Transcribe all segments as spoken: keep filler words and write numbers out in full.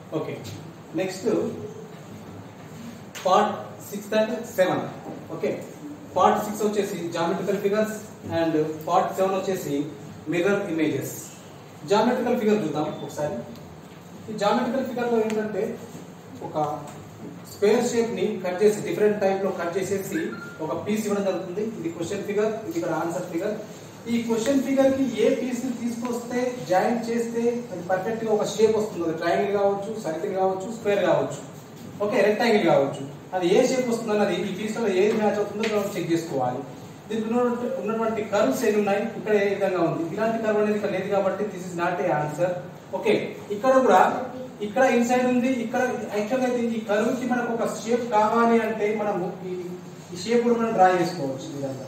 Okay next part six and seven. Okay part six వచ్చేసి geometrical figures and part seven వచ్చేసి mirror images. Geometrical figure చూద్దాం ఒకసారి. ఈ geometrical figure లో ఏంటంటే ఒక స్క్వేర్ షేప్ ని కట్ చేసి డిఫరెంట్ టైప్ లో కట్ చేసేసి ఒక పీస్ ఇవ్వడం జరుగుతుంది. ఇది క్వశ్చన్ ఫిగర్, ఇది ఇక్కడ ఆన్సర్ ఫిగర్. ఈ క్వశ్చన్ ఫిగర్ కి ఏ పీస్ ని తీసుకొస్తే జాయింట్ చేస్తే అది పర్ఫెక్ట్ గా ఒక షేప్ వస్తుంది. ట్రయాంగిల్ కావచ్చు, సర్కిల్ కావచ్చు, స్క్వేర్ కావచ్చు, ఓకే రెక్టాంగిల్ కావచ్చు. అది ఏ షేప్ వస్తుంది అన్నది ఈ పీస్ లో ఏది మ్యాచ్ అవుతుందో మనం చెక్ చేసుకోవాలి. దీంట్లో ఉన్నటువంటి కర్వ్స్ ఎన్ని ఉన్నాయి, ఇక్కడ ఏ విధంగా ఉంది. ఇలాంటి కర్వ్ అనేది ఇక్కడ లేదు కాబట్టి this is not a answer. Okay ఇక్కడ కూడా ఇక్కడ ఇన్సైడ్ ఉంది, ఇక్కడ యాక్చువల్ గా ఈ కర్వ్ కి మనకు ఒక షేప్ కావాలి అంటే మనము ఈ షేప్ కూడా మనం డ్రా చేసుకోవచ్చు. ఈ విధంగా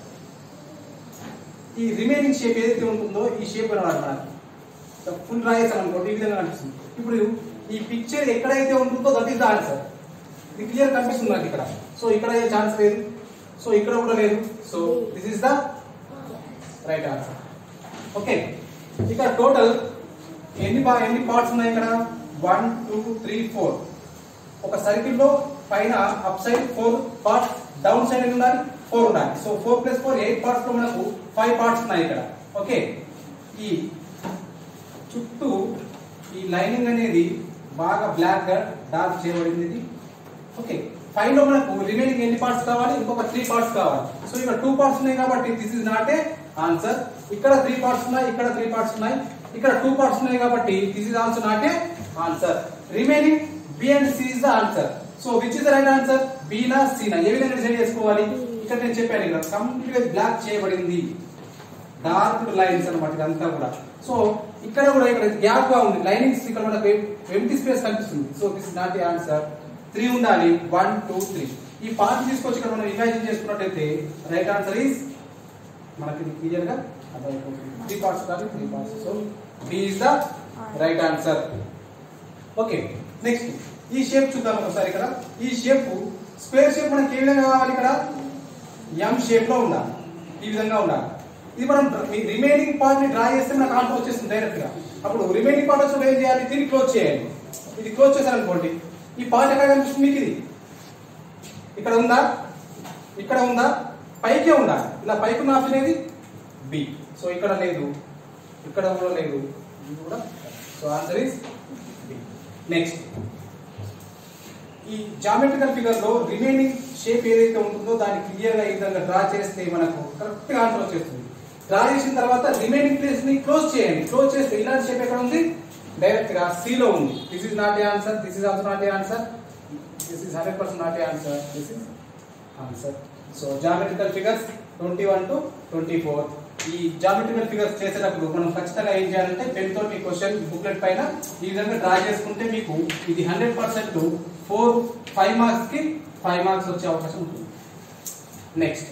ఈ రిమైనింగ్ షేప్ ఏదైతే ఉంటుందో ఈ షేప్ అనమాట మనకి ఫుల్ డ్రా చేసాం అనుకోండి ఈ విధంగా కనిపిస్తుంది. ఇప్పుడు ఈ పిక్చర్ ఎక్కడైతే ఉంటుందో దట్ ఈస్ ద ఆన్సర్. ఇది క్లియర్ కనిపిస్తుంది నాకు ఇక్కడ. సో ఇక్కడ ఏ ఛాన్స్ లేదు, సో ఇక్కడ కూడా లేదు. So this is the right answer. Okay ఇక్కడ టోటల్ ఎన్ని ఎన్ని పార్ట్స్ ఉన్నాయి ఇక్కడ? One two three four. ఒక సర్కిల్ లో పైన up side four parts, down side ఎన్ని ఉండాలి? ఫోర్ ఉండాలి. So four plus four eight parts లో మనకు ఫైవ్ పార్ట్స్ ఉన్నాయి ఇక్కడ. ఓకే ఈ చుట్టూ ఈ లైనింగ్ అనేది బాగా బ్లాక్ గా డార్క్ చేయబడింది ఇది. ఓకే ఫైవ్ లో మనకు రిమైనింగ్ ఎన్ని పార్ట్స్ కావాలి? ఇంకొక త్రీ పార్ట్స్ కావాలి. సో ఇక్కడ టూ పార్ట్స్ ఉన్నాయి కాబట్టి this is not a answer. ఇక్కడ త్రీ పార్ట్స్ ఉన్నాయి, ఇక్కడ త్రీ పార్ట్స్ ఉన్నాయి, ఇక్కడ టూ పార్ట్స్ ఉన్నాయి కాబట్టి this is also not a answer. Remaining B and C is the answer. So which is the right answer? B నా C నా? ఏ విధంగా డిసైడ్ చేసుకోవాలి? ఇక్కడ నేను చెప్పాను ఇక్కడ కంప్లీట్ గా బ్లాక్ చేయబడింది, డార్క్ లైన్స్ అన్నమాట ఇదంతా కూడా. సో ఇక్కడ కూడా ఇక్కడ గ్యాప్ గా ఉంది, లైనింగ్స్ ఇక్కడ మనకు ఎంటీ స్పేస్ కనిపిస్తుంది. So this is not a answer. Three ఉండాలి, వన్ టూ త్రీ. ఈ పార్ట్ తీసుకొచ్చి ఇక్కడ మనం ఇమాజిన్ చేసుకున్నట్టయితే రైట్ ఆన్సర్ ఈస్ మనకి క్లియర్ గా అర్థమైపోతుంది. త్రీ పార్ట్స్ కాదు, three parts. So B is the right answer. Okay next ఈ షేప్ చూద్దాం ఒకసారి. ఇక్కడ ఈ షేప్ స్క్వేర్ షేప్ మనకి ఏ విధంగా కావాలి? ఇక్కడ ఎం షేప్ లో ఉండాలి, ఈ విధంగా ఉండాలి. ఇది మనం రిమైనింగ్ పార్ట్ ని డ్రా చేస్తే మనకు ఆన్సర్ వచ్చేస్తుంది డైరెక్ట్ గా. అప్పుడు రిమైనింగ్ పార్ట్ వచ్చినప్పుడు ఏం చేయాలి? దీన్ని క్లోజ్ చేయాలి. ఇది క్లోజ్ చేశారనుకోండి ఈ పార్ట్ ఎక్కడ కనిపిస్తుంది మీకు? ఇది ఇక్కడ ఉందా, ఇక్కడ ఉందా, పైకే ఉండాలి. ఇలా పైకి ఉన్న ఆప్షన్ ఏది? బి. సో ఇక్కడ లేదు, ఇక్కడ కూడా లేదు, ఇది కూడా. So answer is B. Next ఈ జామెట్రికల్ ఫిగర్ లో రిమైనింగ్ షేప్ ఏదైతే ఉంటుందో దాన్ని క్లియర్ గా ఈ విధంగా డ్రా చేస్తే మనకు కరెక్ట్ గా ఆన్సర్ వచ్చేస్తుంది. డ్రా చేసిన తర్వాత రిమైనింగ్ ప్లేస్ ని క్లోజ్ చేయండి. క్లోజ్ చేస్తే ఇలాంటి షేప్ ఎక్కడ ఉంది? డైరెక్ట్ గా సి లో ఉంది. This is not a answer, this is also not a answer, this is hundred percent not a answer, this is answer. So geometrical figures twenty one to twenty four. ఈ geometrical figures చేసేటప్పుడు మనం ఖచ్చితంగా ఏం చేయాలంటే pen తోటి question booklet పైన ఈ విధంగా డ్రా చేసుకుంటే మీకు ఇది hundred percent four five marks కి ఫైవ్ మార్క్స్ వచ్చే అవకాశం ఉంటుంది. Next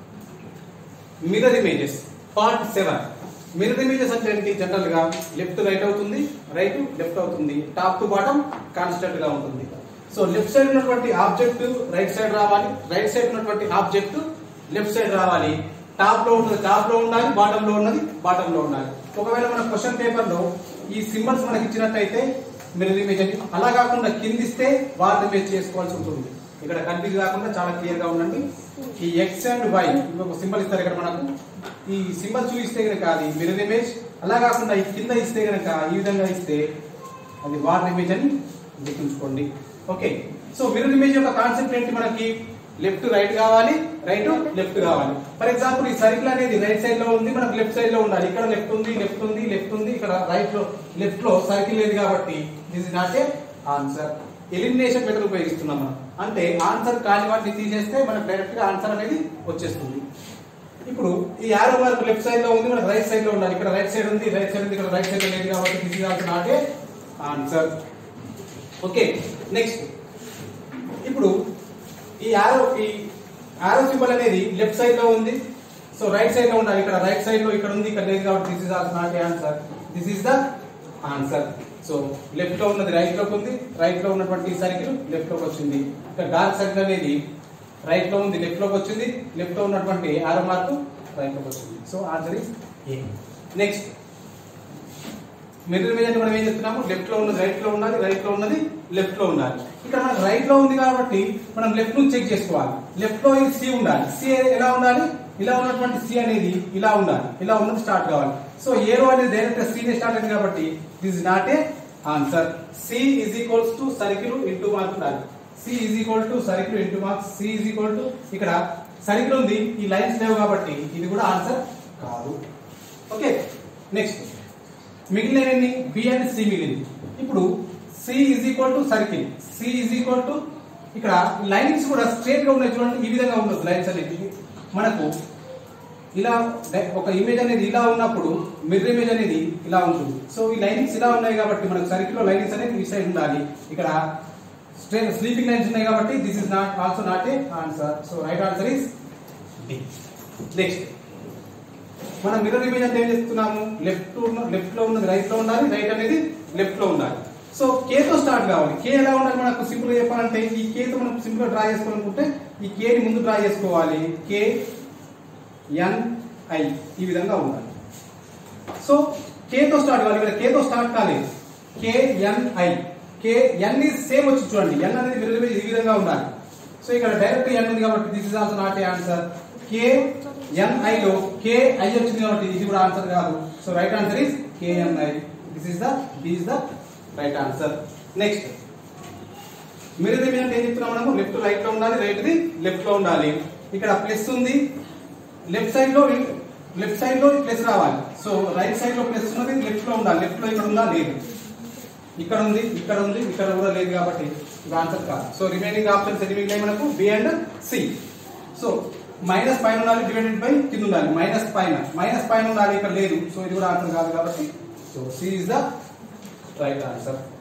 mirror images part seven. Mirror images అంటే ఏంటి? జనరల్ గా లెఫ్ట్ రైట్ అవుతుంది, రైట్ లెఫ్ట్ అవుతుంది, టాప్ టు బాటమ్ కాన్స్టెంట్ గా ఉంటుంది. సో లెఫ్ట్ సైడ్ ఉన్నటువంటి ఆబ్జెక్ట్ రైట్ సైడ్ రావాలి, రైట్ సైడ్ ఉన్నటువంటి ఆబ్జెక్ట్ లెఫ్ట్ సైడ్ రావాలి. టాప్ లో ఉన్నది టాప్ లో ఉండాలి, బాటమ్ లో ఉన్నది బాటమ్ లో ఉండాలి. ఒకవేళ మన క్వశ్చన్ పేపర్ లో ఈ సింబల్స్ మనకి ఇచ్చినట్టయితే మిర్రర్ ఇమేజ్ అని, అలా కాకుండా కిందిస్తే వార్ ఇమేజ్ చేసుకోవాల్సి ఉంటుంది. ఇక్కడ కన్ఫ్యూజ్ కాకుండా చాలా క్లియర్ గా ఉండండి. ఈ ఎక్స్ అండ్ వై ఒక సింబల్ ఇస్తారు ఇక్కడ మనకు. ఈ సింబల్ చూపిస్తే కనుక అది మిర్రర్ ఇమేజ్, అలా కాకుండా ఈ కింద ఇస్తే కనుక ఈ విధంగా ఇస్తే అది వార్ ఇమేజ్ అని గుర్తుంచుకోండి. ఓకే సో మిర్రర్ ఇమేజ్ యొక్క కాన్సెప్ట్ ఏంటి? మనకి లెఫ్ట్ రైట్ కావాలి, రైట్ లెఫ్ట్ కావాలి. ఫర్ ఎగ్జాంపుల్ ఈ సర్కిల్ అనేది రైట్ సైడ్ లో ఉంది, మనకు లెఫ్ట్ సైడ్ లో ఉండాలి. ఇక్కడ లెఫ్ట్ ఉంది, లెఫ్ట్ ఉంది, లెఫ్ట్ ఉంది, ఇక్కడ రైట్ లో లెఫ్ట్ లో సర్కిల్ లేదు కాబట్టి this is not a answer. Elimination method ఉపయోగిస్తున్నాం మనం. అంటే ఆన్సర్ కాని వాటిని తీసేస్తే మనకు డైరెక్ట్ గా ఆన్సర్ అనేది వచ్చేస్తుంది. ఇప్పుడు ఈ యారో మార్క్ లెఫ్ట్ సైడ్ లో ఉంది, మనకు రైట్ సైడ్ లో ఉండాలి. ఇక్కడ రైట్ సైడ్ ఉంది, రైట్ సైడ్ ఉంది, ఇక్కడ రైట్ సైడ్ లో లేదు కాబట్టి this is also not a answer. Okay next ఇప్పుడు ఈ యారో ఈ యారో సింబల్ అనేది లెఫ్ట్ సైడ్ లో ఉంది, సో రైట్ సైడ్ లో ఉండాలి. ఇక్కడ రైట్ సైడ్ లో ఇక్కడ ఉంది, ఇక్కడ లేదు కాబట్టి this is also not a answer. This is the answer. So left లో ఉన్నది రైట్ లోకి ఉంది, రైట్ లో ఉన్నటువంటి సర్కిల్ లెఫ్ట్ లోకి వచ్చింది. ఇక్కడ డార్క్ సర్కిల్ అనేది రైట్ లో ఉంది, లెఫ్ట్ లోకి వచ్చింది, లెఫ్ట్ లో ఉన్నటువంటి ఆరో మార్క్ రైట్ లోకి వచ్చింది. So answer is A. Next mirror image అంటే మనం ఏం చెప్తున్నాము, లెఫ్ట్ లో ఉన్నది రైట్ లో ఉండాలి, రైట్ లో ఉన్నది లెఫ్ట్ లో ఉండాలి. ఇక్కడ మనకు రైట్ లో ఉంది కాబట్టి మనం లెఫ్ట్ నుంచి చెక్ చేసుకోవాలి. లెఫ్ట్ లో ఇది సి ఉండాలి. సి ఎలా ఉండాలి, ఇలా ఉన్నటువంటి సి అనేది ఇలా ఉండాలి, ఇలా ఉన్నది స్టార్ట్ కావాలి. సో ఏరో అనేది డైరెక్ట్ సి నే స్టార్ట్ అయింది కాబట్టి this is not a answer. C is equals to circle into mark ఉండాలి. C is equal to circle into mark. C is equal to ఇక్కడ సర్కిల్ ఉంది, ఈ లైన్స్ లేవు కాబట్టి ఇది కూడా ఆన్సర్ కాదు. ఓకే, నెక్స్ట్ మిగిలినవన్నీ బి అండ్ సి మిగిలింది. ఇప్పుడు C is equal to circle, C is equal to ఇక్కడ లైన్స్ కూడా స్ట్రేట్ గా ఉన్నాయి చూడండి, ఈ విధంగా ఉండదు లైన్స్ అనేది. మనకు ఇలా ఒక ఇమేజ్ అనేది ఇలా ఉన్నప్పుడు మిర్రర్ ఇమేజ్ అనేది ఇలా ఉంటుంది. సో ఈ లైన్స్ ఇలా ఉన్నాయి కాబట్టి మనకు సర్కిల్ లో లైన్స్ అనేది ఈ సైడ్ ఉండాలి. ఇక్కడ స్ట్రేట్ స్లీపింగ్ లైన్స్ ఉన్నాయి కాబట్టి this is not also not a answer. So right answer is D. Next మనం మిర్రర్ ఇమేజ్ అంటే ఏం చేస్తున్నాము, లెఫ్ట్ లెఫ్ట్ లో ఉన్నది రైట్ లో ఉండాలి, రైట్ అనేది లెఫ్ట్ లో ఉండాలి. సో కే తో స్టార్ట్ కావాలి. కే ఎలా ఉండాలి మనకు సింపుల్ గా చెప్పాలంటే, ఈ కే తో మనం సింపుల్ గా డ్రా చేసుకోవాలనుకుంటే ఈ కే ని ముందు డ్రా చేసుకోవాలి. కే ఎన్ ఐ ఈ విధంగా ఉండాలి. సో కే తో స్టార్ట్ కావాలి. ఇక్కడ కే తో స్టార్ట్ కాలేదు, K N I. K N is same వచ్చి చూడండి, ఎన్ అనేది మిర్రర్ ఇమేజ్ ఈ విధంగా ఉండాలి. సో ఇక్కడ డైరెక్ట్ ఎన్ ఉంది కాబట్టి this is also not a answer. K N I లో కే ఐ వచ్చింది కాబట్టి ఇది కూడా ఆన్సర్ కాదు. So right answer is K N I. This is the D is the right answer. Next mirror image అంటే ఏం చెప్తున్నాం మనము, లెఫ్ట్ రైట్ లో ఉండాలి, రైట్ ది లెఫ్ట్ లో ఉండాలి. ఇక్కడ ప్లస్ ఉంది, లెఫ్ట్ సైడ్ లో లెఫ్ట్ సైడ్ లో ప్లస్ రావాలి. సో రైట్ సైడ్ లో ప్లస్ ఉన్నది లెఫ్ట్ లో ఉండాలి. లెఫ్ట్ లో ఇక్కడ ఉందా, లేదు. ఇక్కడ ఉంది, ఇక్కడ ఉంది, ఇక్కడ కూడా లేదు కాబట్టి ఇది ఆన్సర్ కాదు. సో రిమైనింగ్ ఆప్షన్స్ ఎన్ని మిగిలినాయి మనకు, B and C. So minus పైన ఉండాలి, డివైడెడ్ బై కింద ఉండాలి. మైనస్ పైన మైనస్ పైన ఉండాలి, ఇక్కడ లేదు. సో ఇది కూడా ఆన్సర్ కాదు కాబట్టి so C is the right answer.